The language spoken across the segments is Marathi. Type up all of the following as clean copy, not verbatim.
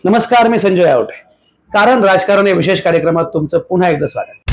नमस्कार, मी संजय आवटे. कारण राजकारण या विशेष कार्यक्रमात तुमचं पुन्हा एकदा स्वागत.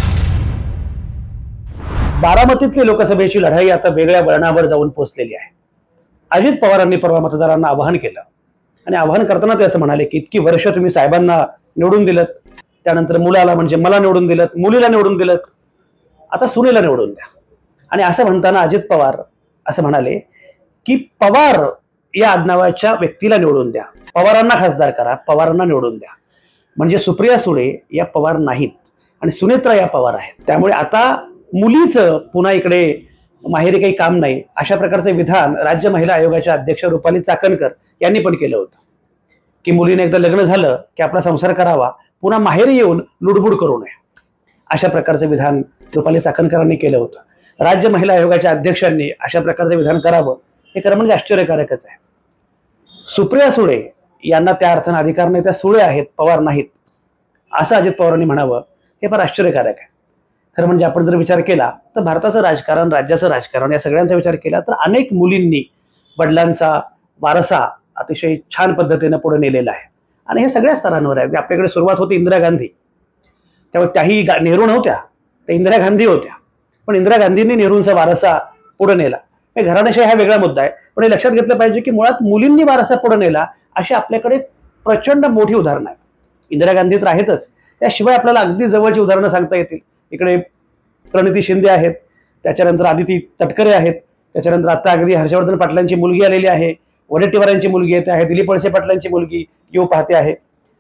बारामतीतली लोकसभेची लढाई आता वेगळ्या वळणावर जाऊन पोहोचलेली आहे. अजित पवारांनी परवा मतदारांना आवाहन केलं आणि आवाहन करताना ते असं म्हणाले की इतकी वर्ष तुम्ही साहेबांना निवडून दिलं, त्यानंतर मुलाला म्हणजे मला निवडून दिलं, मुलीला निवडून दिलं, आता सुनेला निवडून द्या. आणि असं म्हणताना अजित पवार असं म्हणाले की पवार या आडनावाच्या व्यक्तीला निवडून द्या, पवारांना खासदार करा, पवारांना निवडून द्या. म्हणजे सुप्रिया सुळे या पवार नाहीत आणि सुनेत्रा या पवार आहेत. त्यामुळे आता मुलीचं पुन्हा इकडे माहेरी काही काम नाही, अशा प्रकारचे विधान राज्य महिला आयोगाच्या अध्यक्ष रुपाली चाकणकर यांनी पण केलं होतं की मुलीने एकदा लग्न झालं की आपला संसार करावा, पुन्हा माहेरी येऊन लुडबुड करू नये, अशा प्रकारचे विधान रुपाली चाकणकरांनी केलं होतं. राज्य महिला आयोगाच्या अध्यक्षांनी अशा प्रकारचे विधान करावं हे खरं म्हणजे आश्चर्यकारकच आहे. सुप्रिया सुळे यांना त्या अर्थाने अधिकार नाही, त्या सुळे आहेत, पवार नाहीत, असं अजित पवारांनी म्हणावं हे फार आश्चर्यकारक आहे. खरं म्हणजे आपण जर विचार केला तर भारताचं राजकारण, राज्याचं राजकारण या सगळ्यांचा विचार केला तर अनेक मुलींनी वडिलांचा वारसा अतिशय छान पद्धतीने पुढे नेलेला आहे आणि हे सगळ्या स्तरांवर आहे. आपल्याकडे सुरुवात होती इंदिरा गांधी, त्यामुळे त्याही नेहरू नव्हत्या, त्या इंदिरा गांधी होत्या, पण इंदिरा गांधींनी नेहरूंचा वारसा पुढे नेला. घराण्याशाही हा वेगळा मुद्दा आहे, पण हे लक्षात घेतलं पाहिजे की मुळात मुलींनी वारसा पुढे नेला अशी आपल्याकडे प्रचंड मोठी उदाहरणं आहेत. इंदिरा गांधी तर आहेतच, त्याशिवाय आपल्याला अगदी जवळची उदाहरणं सांगता येतील. इकडे प्रणिती शिंदे आहेत, त्याच्यानंतर आदिती तटकरे आहेत, त्याच्यानंतर आता अगदी हर्षवर्धन पाटलांची मुलगी आलेली आहे, वडेट्टीवारांची मुलगी येते आहे, दिलीप वळसे पाटलांची मुलगी येऊ पाहते आहे,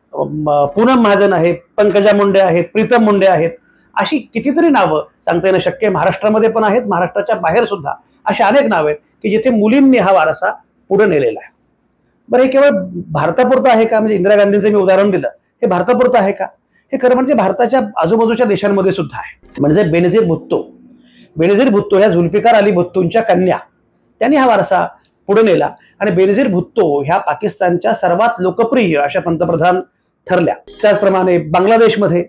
पूनम महाजन आहे, पंकजा मुंडे आहेत, प्रीतम मुंडे आहेत, अशी कितीतरी नावं सांगता येणं शक्य आहे. महाराष्ट्रामध्ये पण आहेत, महाराष्ट्राच्या बाहेर सुद्धा अशी अनेक नाव आहेत की जिथे मुलींनी हा वारसा पुढे नेलेला आहे. बरं, हे केवळ भारतापुरतं आहे का? म्हणजे इंदिरा गांधींचं मी उदाहरण दिलं, हे भारतापुरतं आहे का? हे खरं म्हणजे भारताच्या आजूबाजूच्या देशांमध्ये सुद्धा आहे. म्हणजे बेनझीर भुत्तो ह्या जुल्फिकार अली भुत्तोंच्या कन्या, त्यांनी हा वारसा पुढे नेला आणि बेनझीर भुत्तो ह्या पाकिस्तानच्या सर्वात लोकप्रिय अशा पंतप्रधान ठरल्या. त्याचप्रमाणे बांगलादेशमध्ये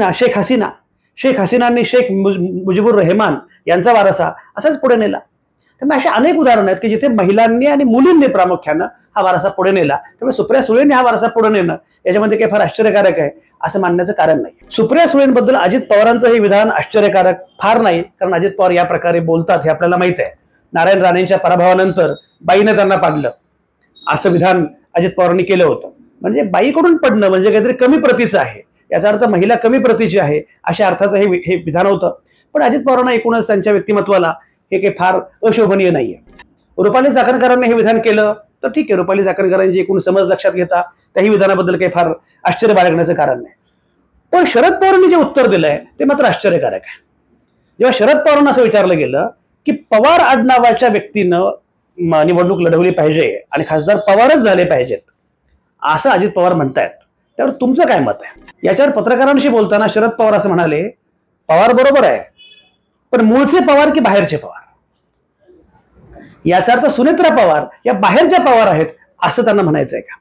शेख हसीनांनी शेख मुजीबुर रहमान यांचा वारसा असाच पुढे नेला. त्यामुळे अशा अनेक उदाहरणं आहेत की जिथे महिलांनी आणि मुलींनी प्रामुख्यानं हा वारसा पुढे नेला. त्यामुळे सुप्रिया सुळेंनी हा वारसा पुढे नेणं याच्यामध्ये काही फार आश्चर्यकारक आहे असं मानण्याचं कारण नाही. सुप्रिया सुळेंबद्दल अजित पवारांचं हे विधान आश्चर्यकारक फार नाही, कारण अजित पवार या प्रकारे बोलतात हे आपल्याला माहित आहे. नारायण राणेंच्या पराभवानंतर बाईने त्यांना पाडलं असं विधान अजित पवारांनी केलं होतं. म्हणजे बाईकडून पडणं म्हणजे काहीतरी कमी प्रतीचं आहे, याचा अर्थ महिला कमी प्रतीची आहे अशा अर्थाचं हे विधान होतं. पण अजित पवारांना एकूणच त्यांच्या व्यक्तिमत्वाला हे काही फार अशोभनीय नाहीये. रुपाली चाकणकरांनी हे विधान केलं तर ठीक आहे, रुपाली चाकणकरांची एकूण समज लक्षात घेता त्याही विधानाबद्दल काही फार आश्चर्य बाळगण्याचं कारण नाही. पण शरद पवारांनी जे उत्तर दिलंय ते मात्र आश्चर्यकारक आहे. जेव्हा शरद पवारांना असं विचारलं गेलं की पवार आडनावाच्या व्यक्तीनं निवडणूक लढवली पाहिजे आणि खासदार पवारच झाले पाहिजेत असं अजित पवार म्हणतायत, त्यावर तुमचं काय मत आहे? याच्यावर पत्रकारांशी बोलताना शरद पवार असं म्हणाले, पवार बरोबर आहे, पण मूळचे पवार की बाहेरचे पवार? याचा अर्थ सुनेत्रा पवार या बाहेरच्या पवार आहेत असं त्यांना म्हणायचंय का?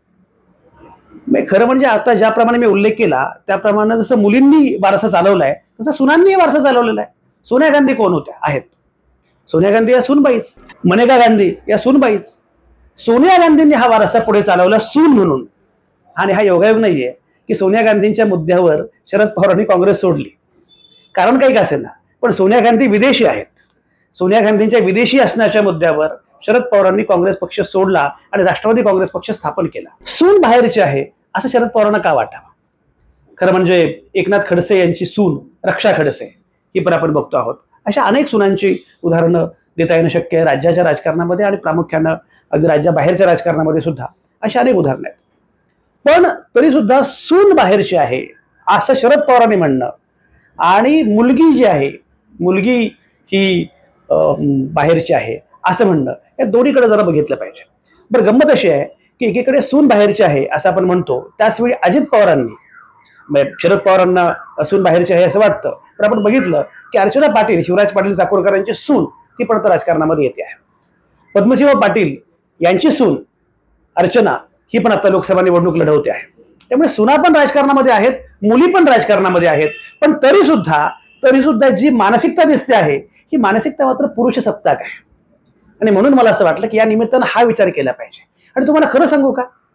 खरं म्हणजे आता ज्याप्रमाणे मी उल्लेख केला त्याप्रमाणे जसं मुलींनी वारसा चालवलाय तसं सुनांनी वारसा चालवलेला आहे. सोनिया गांधी कोण होत्या? आहेत. सोनिया गांधी या सूनबाईच, मनेका गांधी या सूनबाईच. सोनिया गांधींनी हा वारसा पुढे चालवला सून म्हणून. आणि हा योगायोग नाहीये की सोनिया गांधींच्या मुद्द्यावर शरद पवारांनी काँग्रेस सोडली, कारण काही का असेना, पण सोनिया गांधी विदेशी आहेत. सोनिया गांधींच्या विदेशी असण्याच्या मुद्द्यावर शरद पवारांनी काँग्रेस पक्ष सोडला आणि राष्ट्रवादी काँग्रेस पक्ष स्थापन केला. सून बाहेरची आहे असं शरद पवारांना का वाटावं? खरं म्हणजे एकनाथ खडसे यांची सून रक्षा खडसे ही पण आपण बघतो आहोत. अशा अनेक सुनांची उदाहरणं देता येणं शक्य आहे राज्याच्या राजकारणामध्ये आणि प्रामुख्यानं अगदी राज्याबाहेरच्या राजकारणामध्ये सुद्धा अशा अनेक उदाहरणं आहेत. पण तरी सुद्धा सून बाहेरची आहे असं शरद पवारांनी म्हणणं आणि मुलगी जी आहे, मुलगी ही बाहेरची आहे असं म्हणणं, या दोन्हीकडे जरा बघितलं पाहिजे. बरं, गंमत अशी आहे की एकीकडे सून बाहेरची आहे असं आपण म्हणतो, त्याचवेळी अजित पवारांनी शरद पवारांना सून बाहेरची आहे असं वाटतं, पण आपण बघितलं की अर्चना पाटील, शिवराज पाटील चाकूरकरांची सून, ती पण आता राजकारणामध्ये येते आहे. पद्मसिंह पाटील यांची सून अर्चना ही पण आता लोकसभा निवडणूक लढवते आहे. त्यामुळे सुना पण राजकारणामध्ये आहेत, मुली पण राजकारणामध्ये आहेत. पण तरी सुद्धा जी मानसिकता दिसते आहे ही मानसिकता मात्र पुरुष सत्ताक आहे आणि म्हणून मला असं वाटलं की या निमित्तानं हा विचार केला पाहिजे. आणि तुम्हाला खरं सांगू का,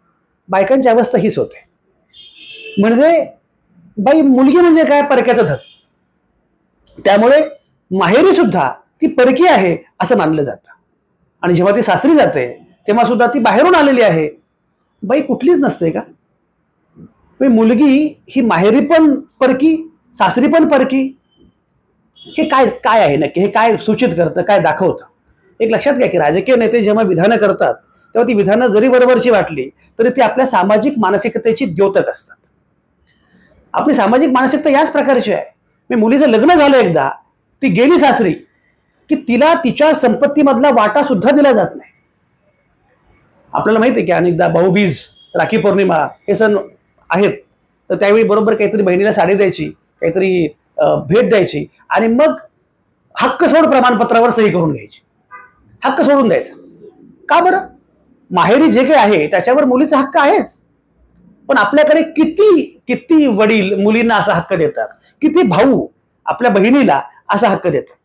बायकांची अवस्था हीच होते. म्हणजे बाई मुलगी म्हणजे काय, परक्याचं धन. त्यामुळे माहेरी सुद्धा ती परकी आहे असं मानलं जातं. आणि जेव्हा ती सासरी जाते तेव्हा सुद्धा ती बाहेरून आलेली आहे, बाई कुठलीच नसते का? मुलगी ही माहेरी पण परकी, सासरी पण परकी. हे काय काय आहे नक्की? हे काय सूचित करतं, काय दाखवतं? एक लक्षात घ्या की राजकीय नेते जेव्हा विधानं करतात तेव्हा ती विधानं जरी बरोबरची वाटली तरी ती आपल्या सामाजिक मानसिकतेची द्योतक असतात. आपली सामाजिक मानसिकता याच प्रकारची आहे. मुलीचं लग्न झालं एकदा, ती गेली सासरी की तिला तिच्या संपत्तीमधला वाटा सुद्धा दिला जात नाही. आपल्याला माहिती आहे की अनेकदा भाऊबीज, राखी पौर्णिमा हे सण आहेत, तर त्यावेळी बरोबर काहीतरी बहिणीला साडी द्यायची, काहीतरी भेट द्यायची आणि मग हक्क सोड प्रमाणपत्रावर सही करून घ्यायची. हक्क सोडून द्यायचा. का बरं? माहेरी जे काही आहे त्याच्यावर मुलीचा हक्क आहेच, पण आपल्याकडे किती किती वडील मुलींना असा हक्क देतात, किती भाऊ आपल्या बहिणीला असा हक्क देतात.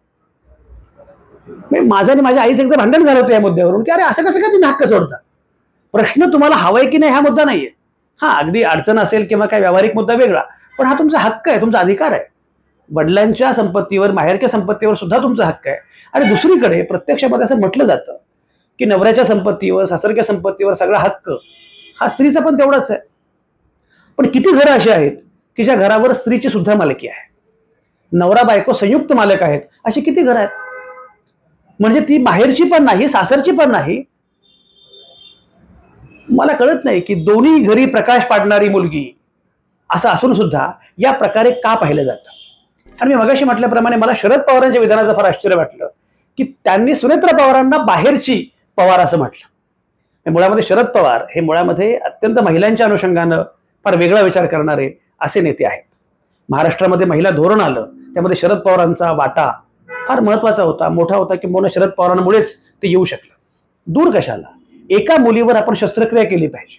माझं आणि माझ्या आईचं एकदा भांडण झालं होतं या मुद्द्यावरून की अरे असं कसं काय तुम्ही हक्क सोडता? प्रश्न तुम्हाला हवाय की नाही हा मुद्दा नाहीये. हा अगदी अडचण असेल किंवा काय व्यावहारिक मुद्दा वेगळा, पण हा तुमचा हक्क आहे, तुमचा अधिकार आहे. वडिलांच्या संपत्तीवर, माहेरच्या संपत्तीवर सुद्धा तुमचा हक्क आहे. आणि दुसरीकडे प्रत्यक्षामध्ये असं म्हटलं जातं की नवऱ्याच्या संपत्तीवर, सासरच्या संपत्तीवर सगळा हक्क हा स्त्रीचा पण तेवढाच आहे. पण किती घरं अशी आहेत की ज्या घरावर स्त्रीची सुद्धा मालकी आहे, नवरा बायको संयुक्त मालक आहेत, अशी किती घरं आहेत. म्हणजे ती माहेरची पण नाही, सासरची पण नाही. मला कळत नाही की दोन्ही घरी प्रकाश पाडणारी मुलगी असं असून सुद्धा या प्रकारे का पाहिलं जातं. आणि मी मगाशी म्हटल्याप्रमाणे मला शरद पवारांच्या विधानाचं फार आश्चर्य वाटलं की त्यांनी सुनेत्रा पवारांना बाहेरची पवार असं म्हटलं. मुळामध्ये शरद पवार हे मुळामध्ये अत्यंत महिलांच्या अनुषंगानं फार वेगळा विचार करणारे असे नेते आहेत. महाराष्ट्रामध्ये महिला धोरण आलं त्यामध्ये शरद पवारांचा वाटा फार महत्वाचा होता, मोठा होता, किंवा शरद पवारांमुळेच ते येऊ शकलं. दूर कशाला, एका मुलीवर आपण शस्त्रक्रिया केली पाहिजे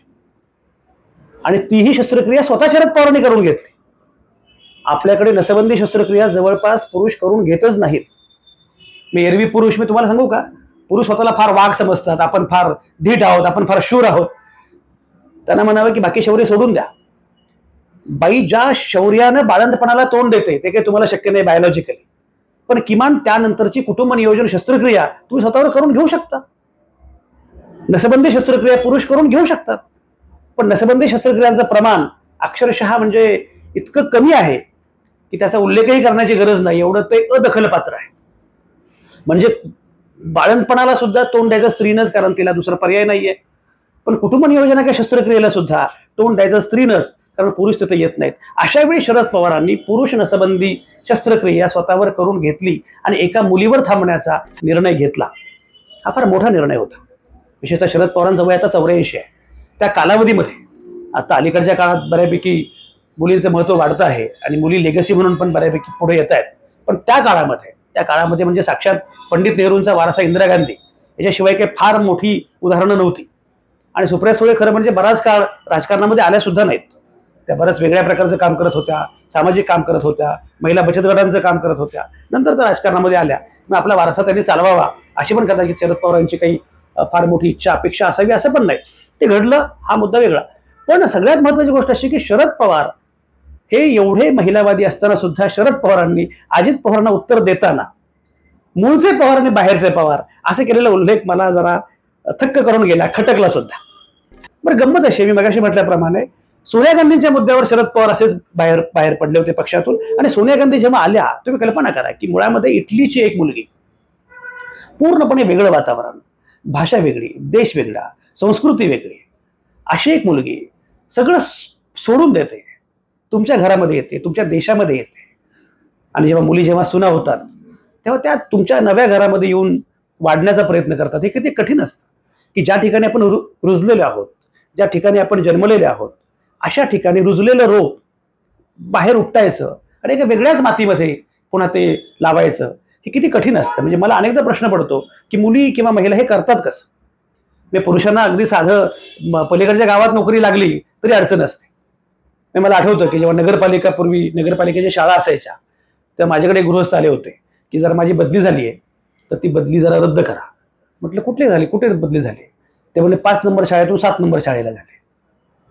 आणि तीही शस्त्रक्रिया स्वतः शरद पवारांनी करून घेतली. आपल्याकडे नसबंदी शस्त्रक्रिया जवळपास पुरुष करून घेतच नाहीत. एरवी पुरुष, मी तुम्हाला सांगू का, पुरुष स्वतःला फार वाघ समजतात, आपण फार धीट आहोत, आपण फार शूर आहोत. त्यांना म्हणावं की बाकी शौर्य सोडून द्या. बाई ज्या शौर्यानं बाळंतपणाला तोंड देते ते काही तुम्हाला शक्य नाही बायोलॉजिकली, पण किमान त्यानंतरची कुटुंब नियोजन शस्त्रक्रिया तुम्ही स्वतःवर करून घेऊ शकता. नसबंदी शस्त्रक्रिया पुरुष करून घेऊ शकतात, पण नसबंदी शस्त्रक्रियांचं प्रमाण अक्षरशः म्हणजे इतकं कमी आहे की त्याचा उल्लेखही करण्याची गरज नाही, एवढं ते अदखलपात्र आहे. म्हणजे बाळंतपणाला सुद्धा तोंड द्यायचं स्त्रीनंच, कारण तिला दुसरा पर्याय नाहीये. पण कुटुंब नियोजनाच्या शस्त्रक्रियेला सुद्धा तोंड द्यायचं स्त्रीनंच, कारण पुरुष तिथे येत नाहीत. अशा वेळी शरद पवारांनी पुरुष नसबंदी शस्त्रक्रिया स्वतःवर करून घेतली आणि एका मुलीवर थांबण्याचा निर्णय घेतला. हा फार मोठा निर्णय होता. विशेषतः शरद पवारांचं वय आता 84 आहे. त्या कालावधीमध्ये, आता अलीकडच्या काळात बऱ्यापैकी मुलींचं महत्व वाढतं आहे आणि मुली लेगसी म्हणून पण बऱ्यापैकी पुढे येत आहेत. पण त्या काळामध्ये म्हणजे साक्षात पंडित नेहरूंचा वारसा इंदिरा गांधी याच्याशिवाय काही फार मोठी उदाहरणं नव्हती. आणि सुप्रिया सुळे खरं म्हणजे बराच काळ राजकारणामध्ये आल्या सुद्धा नाहीत. त्या बऱ्याच वेगळ्या प्रकारचं काम करत होत्या, सामाजिक काम करत होत्या, महिला बचत गटांचं काम करत होत्या. नंतर त्या राजकारणामध्ये आल्या. मग आपला वारसा त्यांनी चालवावा अशी पण कदाचित शरद पवारांची काही फार मोठी इच्छा, अपेक्षा असावी असं पण नाही. ते घडलं, हा मुद्दा वेगळा. पण सगळ्यात महत्त्वाची गोष्ट अशी की शरद पवार हे एवढे महिलावादी असताना सुद्धा शरद पवारांनी अजित पवारांना उत्तर देताना मूळचे पवार आणि बाहेरचे पवार असे केलेला उल्लेख मला जरा थक्क करून गेला, खटकला सुद्धा. बरं, गंमत अशी, मी मगाशी म्हटल्याप्रमाणे सोनिया गांधींच्या मुद्द्यावर शरद पवार असेच बाहेर पडले होते पक्षातून. आणि सोनिया गांधी जेव्हा आल्या, तुम्ही कल्पना करा की मुळामध्ये इटलीची एक मुलगी, पूर्णपणे वेगळं वातावरण, भाषा वेगळी, देश वेगळा, संस्कृती वेगळी, अशी एक मुलगी सगळं सोडून देते, तुमच्या घरामध्ये येते, तुमच्या देशामध्ये येते. आणि जेव्हा सुना होतात तेव्हा त्या तुमच्या नव्या घरामध्ये येऊन वाढण्याचा प्रयत्न करतात. हे किती कठीण असतं की ज्या ठिकाणी आपण रुजलेले आहोत, ज्या ठिकाणी आपण जन्मलेले आहोत, अशा ठिकाणी रुजलेलं रोप बाहेर उपटायचं आणि एका वेगळ्याच मातीमध्ये पुन्हा ते लावायचं, हे किती कठीण असतं. म्हणजे मला अनेकदा प्रश्न पडतो की मुली किंवा महिला हे करतात कसं. म्हणजे पुरुषांना अगदी साधं पलीकडच्या गावात नोकरी लागली तरी अडचण असते. मला आठवतं की जेव्हा पूर्वी नगरपालिकेच्या शाळा असायच्या तेव्हा माझ्याकडे गृहस्थ आले होते की जर माझी बदली झाली आहे तर ती बदली जरा रद्द करा. म्हटलं कुठली झाली, कुठे बदली झाली? ते म्हणजे 5 नंबर शाळेतून 7 नंबर शाळेला झाले.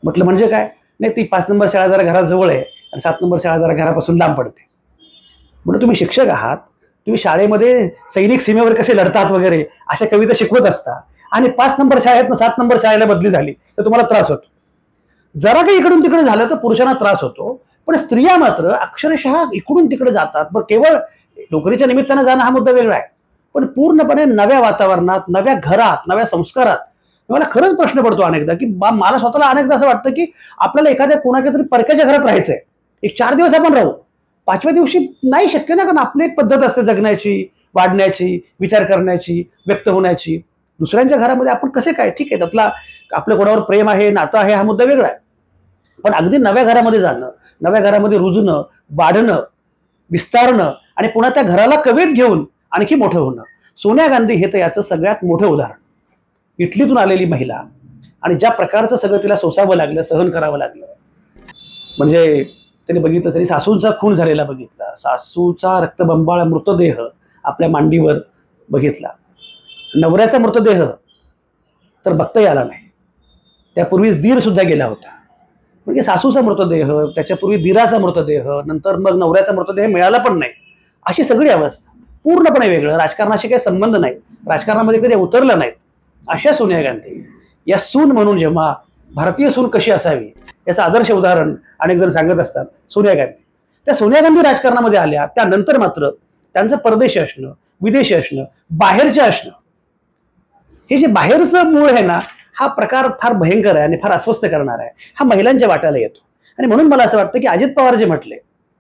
म्हटलं म्हणजे काय? नाही, ती 5 नंबर शाळा जरा घराजवळ आहे आणि 7 नंबर शाळा जरा घरापासून लांब पडते. म्हणजे तुम्ही शिक्षक आहात, तुम्ही शाळेमध्ये सैनिक सीमेवर कसे लढतात वगैरे अशा कविता शिकवत असता आणि 5 नंबर शाळेत 7 नंबर शाळेला बदली झाली तर तुम्हाला त्रास होतो. जरा काही इकडून तिकडे झालं तर पुरुषांना त्रास होतो, पण स्त्रिया मात्र अक्षरशः इकडून तिकडे जातात. बरं, केवळ नोकरीच्या निमित्तानं जाणं हा मुद्दा वेगळा आहे, पण पूर्णपणे नव्या वातावरणात, नव्या घरात, नव्या संस्कारात मला खरंच प्रश्न पडतो अनेकदा, की मला स्वतःला अनेकदा असं वाटतं की आपल्याला एखाद्या कोणाच्या तरी परक्याच्या घरात राहायचंय. एक 4 दिवस आपण राहू, 5व्या दिवशी नाही शक्य ना, कारण आपली एक पद्धत असते जगण्याची, वाढण्याची, विचार करण्याची, व्यक्त होण्याची. दुसऱ्यांच्या घरामध्ये आपण कसे काय? ठीक आहे, त्यातला आपल्या कोणावर प्रेम आहे, नातं आहे, हा मुद्दा वेगळा आहे. पण अगदी नव्या घरामध्ये जाणं, नव्या घरामध्ये रुजणं, वाढणं, विस्तारणं आणि पुन्हा त्या घराला कवेत घेऊन आणखी मोठं होणं. सोनिया गांधी हे तर याचं सगळ्यात मोठं उदाहरण. इटलीतून आलेली महिला आणि ज्या प्रकारचं सगळं तिला सोसावं लागलं, सहन करावं लागलं. म्हणजे त्यांनी बघितलं तरी सासूचा खून झालेला बघितला, सासूचा रक्तबंबाळ मृतदेह आपल्या मांडीवर बघितला, नवऱ्याचा मृतदेह तर बघताही आला नाही. त्यापूर्वीच दीर सुद्धा गेला होता. म्हणजे सासूचा मृतदेह, त्याच्यापूर्वी दिराचा मृतदेह, नंतर मग नवऱ्याचा मृतदेह मिळाला पण नाही. अशी सगळी अवस्था, पूर्णपणे वेगळं, राजकारणाशी काही संबंध नाही, राजकारणामध्ये कधी उतरलं नाहीत अशा सोनिया गांधी या सून म्हणून जेव्हा भारतीय सून कशी असावी याचं आदर्श उदाहरण अनेक जण सांगत असतात. सोनिया गांधी, त्या सोनिया गांधी राजकारणामध्ये आल्या त्यानंतर मात्र त्यांचं परदेशी असणं, विदेशी असणं, बाहेरचे असणं, हे जे बाहेरचं मूळ आहे ना, हा प्रकार फार भयंकर आहे आणि फार अस्वस्थ करणार आहे. हा महिलांच्या वाट्याला येतो. आणि म्हणून मला असं वाटतं की अजित पवार जे म्हटले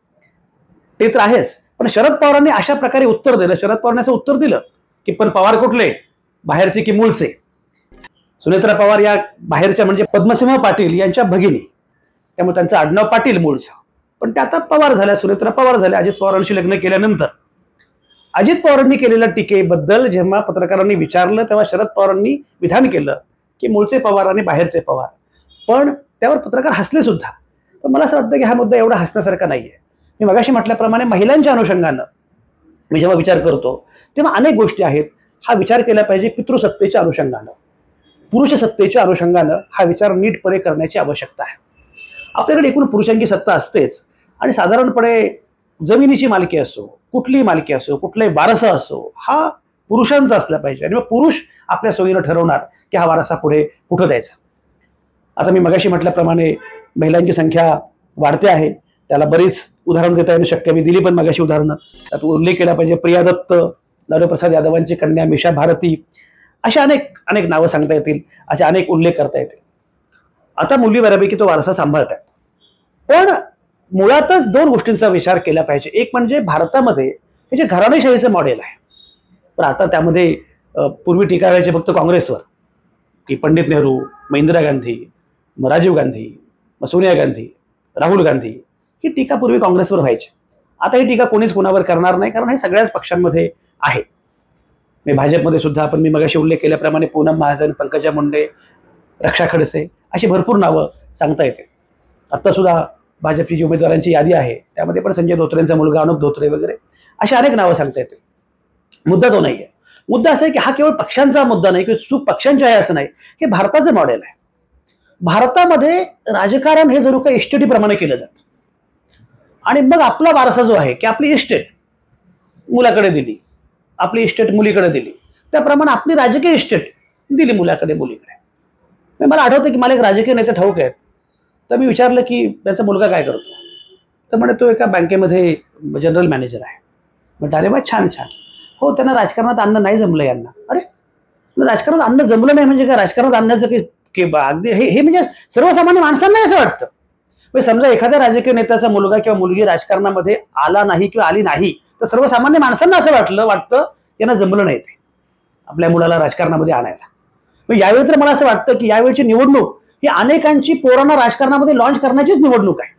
ते तर आहेच, पण शरद पवारांनी अशा प्रकारे उत्तर दिलं. शरद पवारांनी असं उत्तर दिलं की पण पवार कुठले, बाहेरचे की मूळचे? सुनेत्रा पवार या बाहेरच्या म्हणजे पद्मसिंह पाटील यांच्या भगिनी, त्यामुळे त्यांचं आडनाव पाटील मूळचं, पण त्या आता पवार झाल्या, सुनेत्रा पवार झाल्या अजित पवारांशी लग्न केल्यानंतर. अजित पवारांनी केलेल्या टीकेबद्दल जेव्हा पत्रकारांनी विचारलं तेव्हा शरद पवारांनी विधान केलं की मूळचे पवार आणि बाहेरचे पवार. पण त्यावर पत्रकार हसले सुद्धा. पण मला असं वाटतं की हा मुद्दा एवढा हसण्यासारखा नाहीये. मी मगाशी म्हटल्याप्रमाणे महिलांच्या अनुषंगानं मी जेव्हा विचार करतो तेव्हा अनेक गोष्टी आहेत. हा विचार केला पाहिजे पितृसत्तेच्या अनुषंगानं, पुरुष सत्तेच्या अनुषंगानं हा विचार नीटपणे करण्याची आवश्यकता आहे. आपल्याकडे एकूण पुरुषांची सत्ता असतेच आणि साधारणपणे जमिनीची मालकी असो, कुठलीही मालकी असो, कुठलाही वारसा असो, हा पुरुषांचा असला पाहिजे आणि मग पुरुष आपल्या सोयीनं ठरवणार की हा वारसा पुढे कुठं द्यायचा. आता मी मगाशी म्हटल्याप्रमाणे महिलांची संख्या वाढते आहे, त्याला बरीच उदाहरण देता येणं शक्य, मी दिली पण मगाशी उदाहरणं. त्यात उल्लेख केला पाहिजे प्रिया दत्त, लालू प्रसाद यादवांची कन्या मिशा भारती, अशा अनेक अनेक नावं सांगता येतील, असे अनेक उल्लेख करता येतील. आता मुली बऱ्यापैकी तो वारसा सांभाळतात. पण मुळातच 2 गोष्टींचा विचार केला पाहिजे. एक म्हणजे भारतामध्ये हे जे घराणेशाहीचं मॉडेल आहे, पण आता त्यामध्ये पूर्वी टीका व्हायची फक्त काँग्रेसवर की पंडित नेहरू, मग इंदिरा गांधी, मग राजीव गांधी, मग सोनिया गांधी, राहुल गांधी, ही टीका पूर्वी काँग्रेसवर व्हायची. आता ही टीका कोणीच कोणावर करणार नाही, कारण हे सगळ्याच पक्षांमध्ये आहे. मी भाजपमध्ये सुद्धा आपण मी मगाशी उल्लेख केल्याप्रमाणे पूनम महाजन, पंकजा मुंडे, रक्षा खडसे अशी भरपूर नावं सांगता येते. आत्ता सुद्धा भाजपची जी उमेदवारांची यादी आहे त्यामध्ये पण संजय धोत्रेंचा मुलगा अनुप धोत्रे वगैरे अशी अनेक नावं सांगता येतील. मुद्दा तो नाहीये. मुद्दा असा आहे की हा केवळ पक्षांचा मुद्दा नाही किंवा चूक पक्षांची आहे असं नाही, हे भारताचं मॉडेल आहे. भारतामध्ये राजकारण हे जणू काही इस्टेटीप्रमाणे केलं जातं आणि मग आपला वारसा जो आहे की आपली इस्टेट मुलाकडे दिली, आपली इस्टेट मुलीकडे दिली, त्याप्रमाणे आपली राजकीय इस्टेट दिली मुलाकडे मुलीकडे. मला आठवतं की मला एक राजकीय नेते ठाऊक आहेत, तर मी विचारलं की त्याचा मुलगा काय करतो, तर म्हणे तो एका बँकेमध्ये जनरल मॅनेजर आहे. म्हटलं अरे बा, छान छान. हो, त्यांना राजकारणात आणणं नाही जमलं यांना. अरे, राजकारणात आणणं जमलं नाही म्हणजे काय? राजकारणात आणण्याचं की अगदी हे म्हणजे सर्वसामान्य माणसांना असं वाटतं. म्हणजे समजा एखाद्या राजकीय नेत्याचा मुलगा किंवा मुलगी राजकारणामध्ये आला नाही किंवा आली नाही तर सर्वसामान्य माणसांना असं वाटतं यांना जमलं नाही ते आपल्या मुलाला राजकारणामध्ये आणायला. मग यावेळी तर मला असं वाटतं की यावेळीची निवडणूक ही अनेकांची पोरांना राजकारणामध्ये लॉन्च करण्याचीच निवडणूक आहे.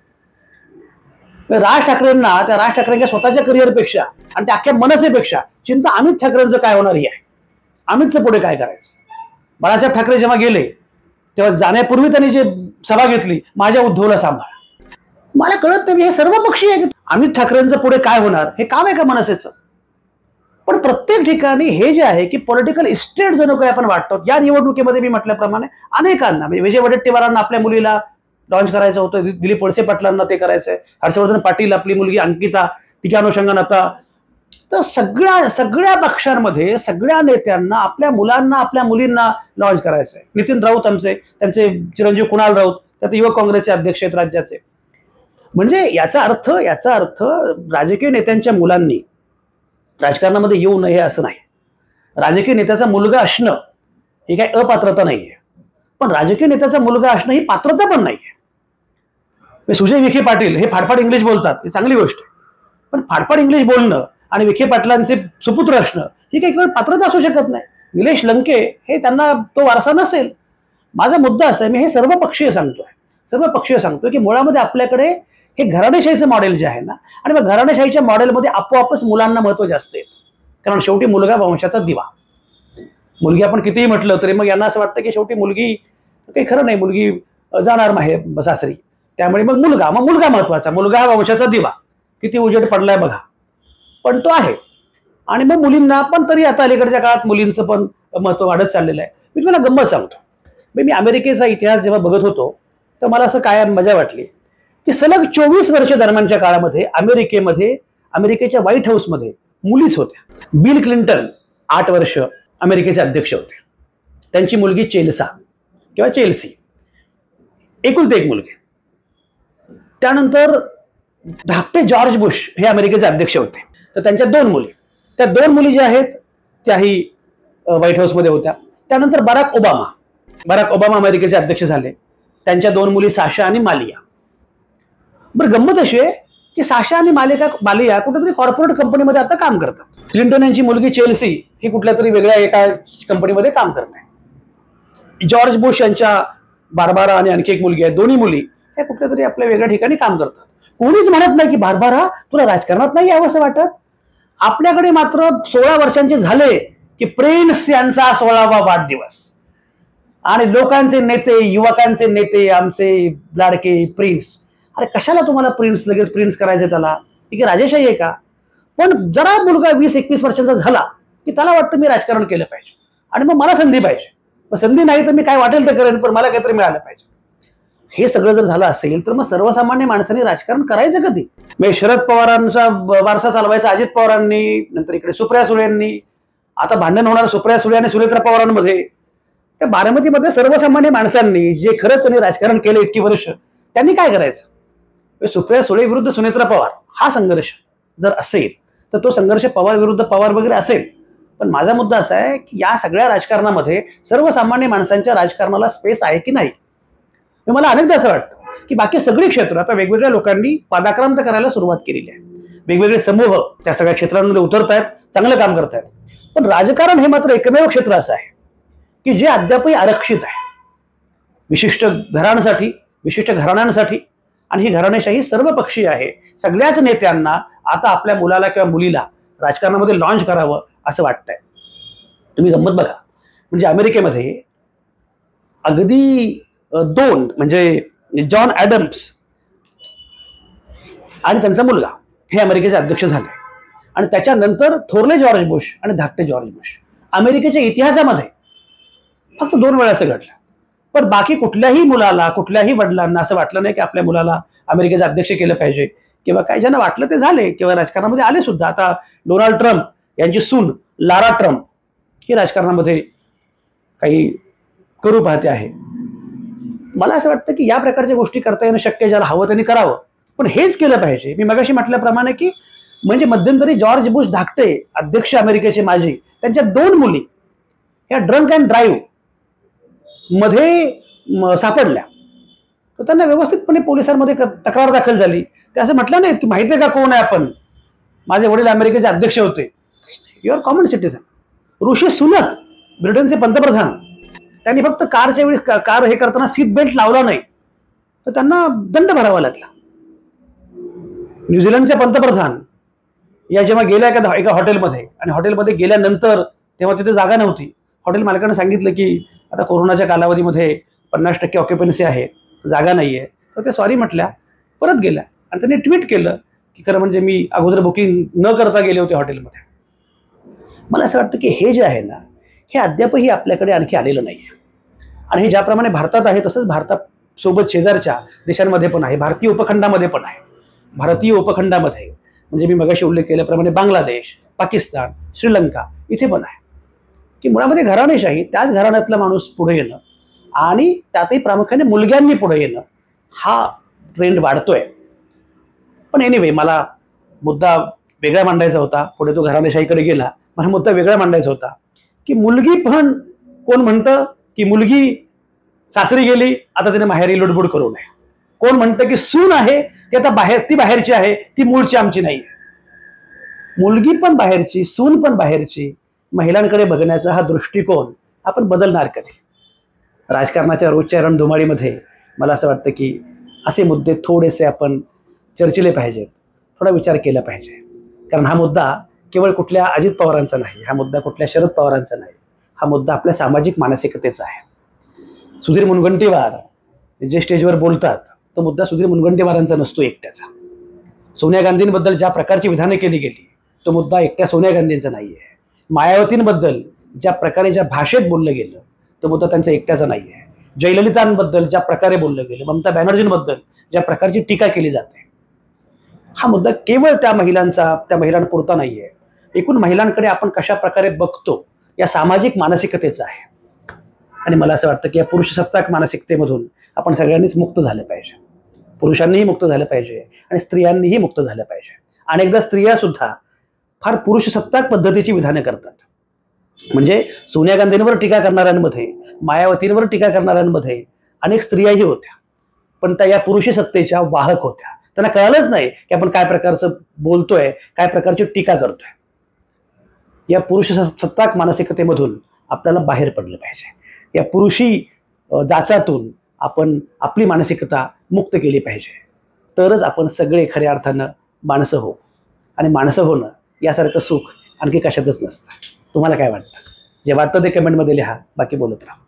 राज ठाकरेंना त्या राज ठाकरेंच्या स्वतःच्या करिअरपेक्षा आणि त्या अख्ख्या मनसेपेक्षा चिंता अमित ठाकरेंचं काय होणार ही आहे. अमितचं पुढे काय करायचं. बाळासाहेब ठाकरे जेव्हा गेले तेव्हा जाण्यापूर्वी त्यांनी जे सभा घेतली, माझ्या उद्धवला सांभाळा. मला कळत नाही हे सर्व पक्षी आहे. अमित ठाकरेंचं पुढे काय होणार हे काम आहे का मनसेचं? पण प्रत्येक ठिकाणी हे जे आहे की पॉलिटिकल इस्टेट जणू काही आपण वाटतो. या निवडणुकीमध्ये मी म्हटल्याप्रमाणे अनेकांना म्हणजे विजय वडेट्टीवारांना आपल्या मुलीला लॉन्च करायचं होतं, दिलीप वळसे पाटलांना ते करायचंय, हर्षवर्धन पाटील आपली मुलगी अंकिता तिच्या अनुषंगाने आता. तर सगळ्या पक्षांमध्ये सगळ्या नेत्यांना आपल्या मुलांना आपल्या मुलींना लॉन्च करायचंय. नितीन राऊत आमचे, त्यांचे चिरंजीव कुणाल राऊत त्यात युवक काँग्रेसचे अध्यक्ष आहेत राज्याचे. म्हणजे याचा अर्थ राजकीय नेत्यांच्या मुलांनी राजकारणामध्ये येऊ नये असं नाही. राजकीय नेत्याचा मुलगा असणं ही काही अपात्रता नाहीये, पण राजकीय नेत्याचा मुलगा असणं ही पात्रता पण नाहीये. सुजय विखे पाटील हे फाडफाड इंग्लिश बोलतात, ही चांगली गोष्ट आहे, पण फाडफाड इंग्लिश बोलणं आणि विखे पाटलांचे सुपुत्र असणं ही काही केवळ पात्रता असू शकत नाही. निलेश लंके हे त्यांना तो वारसा नसेल. माझा मुद्दा असा आहे, मी हे सर्वपक्षीय सांगतोय की मुळामध्ये आपल्याकडे हे घराणेशाहीचं मॉडेल जे आहे ना, आणि मग घराणेशाहीच्या मॉडेलमध्ये आपोआपच मुलांना महत्व जास्त येतं. कारण शेवटी मुलगा वंशाचा दिवा. मुलगी आपण कितीही म्हटलं तरी मग यांना असं वाटतं की शेवटी मुलगी काही खरं नाही, मुलगी जाणार माहेर सासरी, त्यामुळे मग मुलगा महत्वाचा, मुलगा हा वंशाचा दिवा. किती उजेड पडलाय बघा, पण तो आहे. आणि मग मुलींना पण तरी आता अलीकडच्या काळात मुलींचं पण महत्व वाढत चाललेलं आहे. मी तुम्हाला गंमत सांगतो, मी अमेरिकेचा इतिहास जेव्हा बघत होतो तर मला असं काय मजा वाटली की सलग 24 वर्ष दरम्यानच्या काळामध्ये अमेरिकेच्या व्हाईट हाऊसमध्ये मुलीच होत्या. बिल क्लिंटन 8 वर्ष अमेरिकेचे अध्यक्ष होते. त्यांची मुलगी चेल्सी, एकुलते एक मुलगी. त्यानंतर धाकटे जॉर्ज बुश हे अमेरिकेचे अध्यक्ष होते, तर त्यांच्या 2 मुली. त्या 2 मुली ज्या आहेत त्याही व्हाईट हाऊसमध्ये होत्या. त्यानंतर बराक ओबामा अमेरिकेचे अध्यक्ष झाले. त्यांच्या 2 मुली साशा आणि मालिया. बरं, गंमत अशी आहे की साशा आणि मालिया कुठेतरी कॉर्पोरेट कंपनीमध्ये आता काम करतात. क्लिंटन यांची मुलगी चेल्सी ही कुठल्या तरी वेगळ्या एका कंपनीमध्ये काम करते. जॉर्ज बुश यांच्या बार्बारा आणि आणखी एक मुलगी आहे, दोन्ही मुली हे कुठल्या तरी आपल्या वेगळ्या ठिकाणी काम करतात. कोणीच म्हणत नाही की बार्बारा तुला राजकारणात नाही यावं असं वाटत. आपल्याकडे मात्र 16 वर्षांचे झाले की प्रिन्स यांचा 16वा वाढदिवस, आणि लोकांचे नेते, युवकांचे नेते, आमचे लाडके प्रिन्स. अरे कशाला तुम्हाला लगेच प्रिन्स करायचे? त्याला ठीक आहे, राजेशाही आहे का? पण जरा मुलगा 20-21 वर्षांचा झाला की त्याला वाटतं मी राजकारण केलं पाहिजे आणि मग मला संधी पाहिजे. मग संधी नाही तर मी काय वाटेल तर करेन, पण मला काहीतरी मिळालं पाहिजे. हे सगळं जर झालं असेल तर मग सर्वसामान्य माणसांनी राजकारण करायचं कधी? मग शरद पवारांचा वारसा चालवायचा अजित पवारांनी, नंतर इकडे सुप्रिया सुळेंनी, आता भांडण होणार सुप्रिया सुळे आणि सुनेत्रा पवारांमध्ये. त्या बारामतीमध्ये सर्वसामान्य माणसांनी जे खरंच त्यांनी राजकारण केलं इतकी वर्ष, त्यांनी काय करायचं? सुप्रिया सुळे विरुद्ध सुनेत्रा पवार हा संघर्ष जर असेल तर तो संघर्ष पवार विरुद्ध पवार वगैरे असेल. पण माझा मुद्दा असा आहे की या सगळ्या राजकारणामध्ये सर्वसामान्य माणसांच्या राजकारणाला स्पेस आहे की नाही? मला अनेकदा असं वाटतं की बाकी सगळी क्षेत्र आता वेगवेगळ्या लोकांनी पादाक्रांत करायला सुरुवात केलेली आहे. वेगवेगळे समूह त्या सगळ्या क्षेत्रांमध्ये उतरतायत, चांगलं काम करतायत. पण राजकारण हे मात्र एकमेव क्षेत्र असं आहे की जे अद्यापही आरक्षित आहे विशिष्ट घराण्यांसाठी, विशिष्ट घराण्यांसाठी. आणि ही घराणेशाही सर्वपक्षीय आहे. सगळ्याच नेत्यांना आता आपल्या मुलाला किंवा मुलीला राजकारणामध्ये लॉन्च करावं असं वाटतंय. तुम्ही गंमत बघा, म्हणजे अमेरिकेमध्ये अगदी 2 म्हणजे जॉन ॲडम्स आणि त्यांचा मुलगा हे अमेरिकेचे अध्यक्ष झाले. आणि त्याच्यानंतर थोरले जॉर्ज बुश आणि धाकटे जॉर्ज बुश. अमेरिकेच्या इतिहासामध्ये फक्त 2 वेळा असं घडलं. पण बाकी कुठल्याही मुलाला, कुठल्याही वडिलांना असं वाटलं नाही की आपल्या मुलाला अमेरिकेचं अध्यक्ष केलं पाहिजे, किंवा काही ज्यांना वाटलं ते झाले किंवा राजकारणामध्ये आले सुद्धा. आता डोनाल्ड ट्रम्प यांची सून लारा ट्रम्प ही राजकारणामध्ये काही करू पाहते आहे. मला असं वाटतं की या प्रकारच्या गोष्टी करता येणं शक्य, ज्याला हवं त्यांनी करावं, पण हेच केलं पाहिजे. मी मगाशी म्हटल्याप्रमाणे की म्हणजे मध्यंतरी जॉर्ज बुश धाकटे अध्यक्ष अमेरिकेचे माजी, त्यांच्या 2 मुली ह्या ड्रंक अँड ड्राईव्ह मध्ये सापडल्या. तर त्यांना व्यवस्थितपणे पोलिसांमध्ये तक्रार दाखल झाली. ते असं म्हटलं नाही की माहिती आहे का कोण आहे आपण, माझे वडील अमेरिकेचे अध्यक्ष होते. Your common citizen. Rishi Sunak ब्रिटनचे पंतप्रधान, त्यांनी फक्त कारच्या वेळी कार हे करताना सीट बेल्ट लावला नाही तर त्यांना दंड भरावा लागला. न्यूझीलंडचे पंतप्रधान या जेव्हा गेल्या एका हॉटेलमध्ये, आणि हॉटेलमध्ये गेल्यानंतर तेव्हा तिथे जागा नव्हती, हॉटेल मालकाने सांगितलं की आता कोरोनाच्या कालावधीमध्ये 50% ऑक्युपन्सी आहे, जागा नाहीये. तर ते सॉरी म्हटल्या, परत गेल्या. आणि त्यांनी ट्विट केलं की खरं म्हणजे मी अगोदर बुकिंग न करता गेले होते हॉटेलमध्ये. मला असं वाटतं की हे जे आहे ना, हे अद्यापही आपल्याकडे आणखी आलेलं नाही आहे. आणि हे ज्याप्रमाणे भारतात आहे तसंच सोबत शेजारच्या देशांमध्ये पण आहे, भारतीय उपखंडामध्ये पण आहे. भारतीय उपखंडामध्ये म्हणजे मी मगाशी उल्लेख केल्याप्रमाणे बांगलादेश, पाकिस्तान, श्रीलंका इथे पण आहे की मुळामध्ये घराणेशाही, त्याच घराण्यातला माणूस पुढे येणं आणि त्यातही प्रामुख्याने मुलग्यांनी पुढे येणं हा ट्रेंड वाढतोय. पण एनिवे, मला मुद्दा वेगळा मांडायचा होता. पुढे तो घराणेशाहीकडे गेला. मला मुद्दा वेगळा मांडायचा होता की मुलगी पण कोण म्हणतं की मुलगी सासरी गेली आता तिने माहेरी लुडबुड करू नये. कोण म्हणतं की सून आहे ती आता ती बाहेरची आहे, ती मूळची आमची नाही आहे. मुलगी पण बाहेरची, सून पण बाहेरची. महिलांकडे बघण्याचा हा दृष्टिकोन आपण बदलणार कधी? राजकारणाच्या रोजच्या रणधुमाळीमध्ये मला असं वाटतं की असे मुद्दे थोडेसे आपण चर्चिले पाहिजेत, थोडा विचार केला पाहिजे. कारण हा मुद्दा केवळ कुठल्या अजित पवारांचा नाही, हा मुद्दा कुठल्या शरद पवारांचा नाही, हा मुद्दा आपल्या सामाजिक मानसिकतेचा आहे. सुधीर मुनगंटीवार जे स्टेजवर बोलतात तो मुद्दा सुधीर मुनगंटीवारांचा नसतो एकट्याचा. सोनिया गांधींबद्दल ज्या प्रकारची विधाने केली गेली तो मुद्दा एकट्या सोनिया गांधींचा नाही आहे. मायावतींबद्दल ज्या प्रकारे ज्या भाषेत बोललं गेलं तो मुद्दा त्यांचा एकट्याचा नाही आहे. जयललितांबद्दल ज्या प्रकारे बोललं गेलं, ममता बॅनर्जींबद्दल ज्या प्रकारची टीका केली जाते, हा मुद्दा केवळ त्या महिलांपुरता नाही आहे. एकूण महिलांकडे आपण कशा प्रकारे बघतो या सामाजिक मानसिकतेचा आहे. आणि मला असं वाटतं की या पुरुषसत्ताक मानसिकतेमधून आपण सगळ्यांनीच मुक्त झालं पाहिजे. पुरुषांनीही मुक्त झालं पाहिजे आणि स्त्रियांनीही मुक्त झालं पाहिजे. अनेकदा स्त्रिया सुद्धा फार पुरुषसत्ताक पद्धतीची विधाने करतात. म्हणजे सोनिया गांधींवर टीका करणाऱ्यांमध्ये, मायावतींवर टीका करणाऱ्यांमध्ये अनेक स्त्रियाही होत्या, पण त्या या पुरुषी सत्तेच्या वाहक होत्या. त्यांना कळलंच नाही की आपण काय प्रकारचं बोलतोय, काय प्रकारची टीका करतोय. या पुरुषसत्ताक मानसिकतेमधून आपल्याला बाहेर पडलं पाहिजे. या पुरुषी जाचातून आपण आपली मानसिकता मुक्त केली पाहिजे. तरच आपण सगळे खऱ्या अर्थानं माणसं हो. आणि माणसं होणं यासारखं सुख आणखी कशातच नसतं. तुम्हाला काय वाटतं? जे वाटतं ते कमेंटमध्ये लिहा. बाकी बोलत राहा.